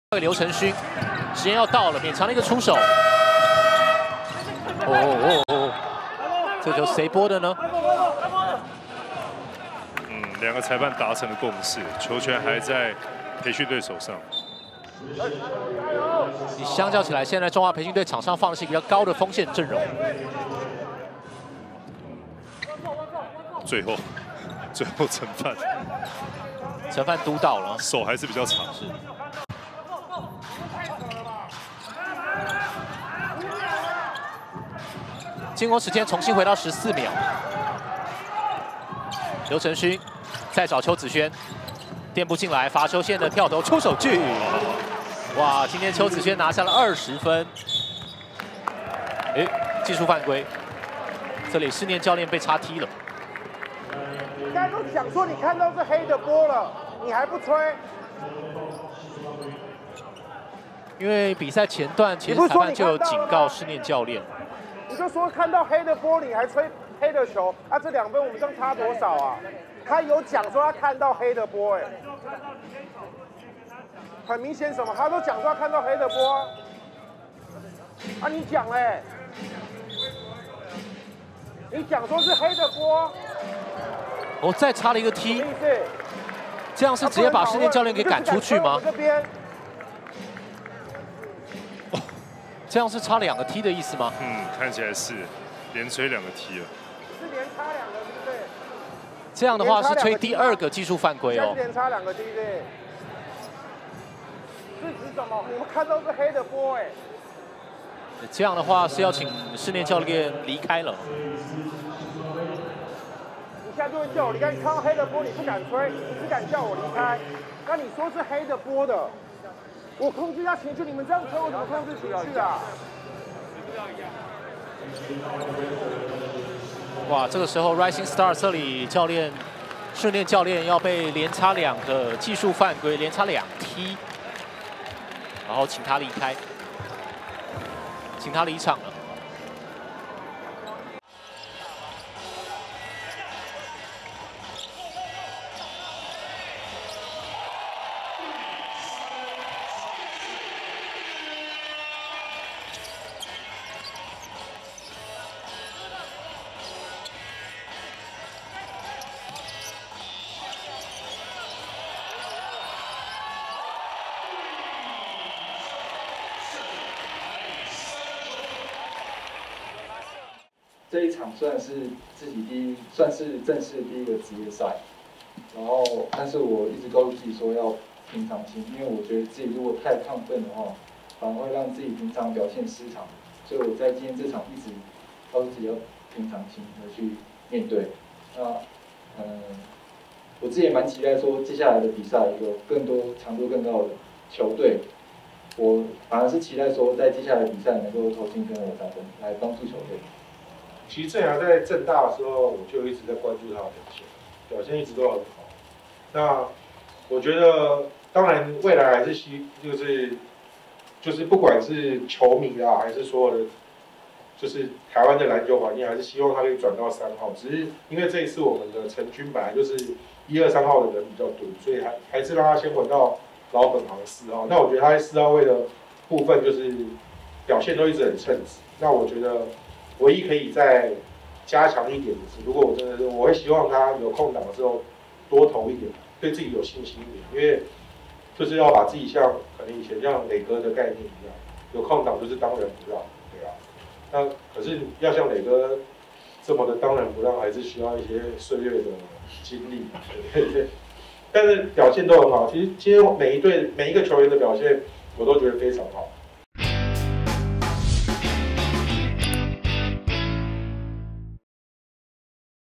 刘承勋，时间要到了，勉强的一个出手。这球谁拨的呢？ 两个裁判达成了共识，球权还在培训队手上。 你相较起来，现在中华培训队场上放的是比较高的锋线阵容。 最后陈范督到了， 手还是比较长。 是。进攻时间重新回到14秒。刘承勋再找邱子轩，垫步进来，罚球线的跳投出手距。哇，今天邱子轩拿下了20分。技术犯规，这里施念教练被插踢了。 刚才都讲说你看到是黑的波了，你还不吹？ 因为比赛前段其实裁判就有警告施念教练。 你就说看到黑的波，你还吹黑的球，啊，这2分我们这样差多少啊？他有讲说他看到黑的波，很明显什么？他都讲说他看到黑的波啊，你讲嘞？你讲说是黑的波， 我再插了一个踢，这样是直接把施念教练给赶出去吗？这样是插2个踢的意思吗？ 看起来是连吹2个踢了。 是连插2个，对不对？ 这样的话是吹第2个技术犯规哦。 连插2个踢，对。是指什么？你们看到是黑的波， 这样的话是要请施念教练离开了。 你现在就会叫我离开，你看到黑的波你不敢吹，你只敢叫我离开。那你说是黑的波的。我控制一下情绪，你们这样吹，我怎么控制情绪啊？ 哇，这个时候 Rising Star 这里教练施念教练要被连插2个技术犯规，连插2踢，然后请他离开，请他离场了。 这一场算是自己算是正式第1个职业赛，然后但是我一直告诉自己说要平常心，因为我觉得自己如果太亢奋的话，反而会让自己平常表现失常，所以我在今天这场一直告诉自己要平常心的去面对。那我自己也蛮期待说接下来的比赛有更多强度更高的球队，我反而是期待说在接下来的比赛能够投进更多的3分，来帮助球队。 其实郑阳在政大的时候，我就一直在关注他的表现一直都很好。那我觉得，当然未来还是就是不管是球迷啊，还是所有的，就是台湾的篮球环境，还是希望他可以转到3号。只是因为这一次我们的成军本来就是1、2、3号的人比较多，所以还是让他先回到老本行4号。那我觉得他在4号位的部分就是表现都一直很称职。那我觉得。唯一可以再加强一点的是，如果我真的是，我会希望他有空档的时候多投一点，对自己有信心一点，因为就是要把自己像可能以前像磊哥的概念一样，有空档就是当仁不让，对啊。那可是要像磊哥这么的当仁不让，还是需要一些岁月的经历，对。但是表现都很好，其实今天每一个球员的表现，我都觉得非常好。